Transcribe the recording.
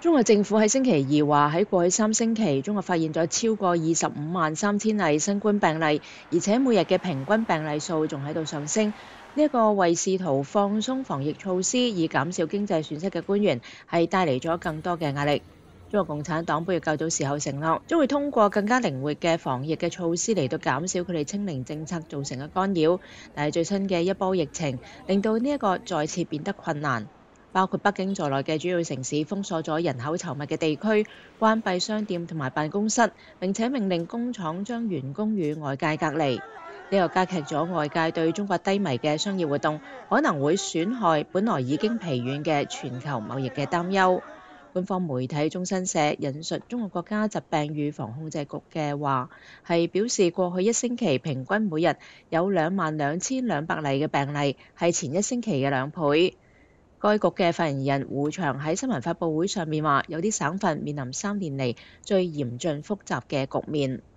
中國政府喺星期二話，喺過去3星期，中國發現咗超過253000例新冠病例，而且每日嘅平均病例數仲喺度上升。呢一個為試圖放鬆防疫措施以減少經濟損失嘅官員，係帶嚟咗更多嘅壓力。中國共產黨本月較早時候承諾，將會通過更加靈活嘅防疫嘅措施嚟到減少佢哋清零政策造成嘅干擾。但係最新嘅一波疫情，令到呢一個再次變得困難。包括北京在內嘅主要城市封鎖咗人口稠密嘅地區，關閉商店同埋辦公室，並且命令工廠將員工與外界隔離。呢個加劇咗外界對中國低迷嘅商業活動，可能會損害本來已經疲軟嘅全球貿易嘅擔憂。官方媒體中新社引述中國國家疾病預防控制局嘅話，係表示過去1星期平均每日有22200例嘅病例，係前1星期嘅2倍。該局嘅發言人胡翔喺新聞發佈會上面話，有啲省份面臨3年嚟最嚴峻複雜嘅局面。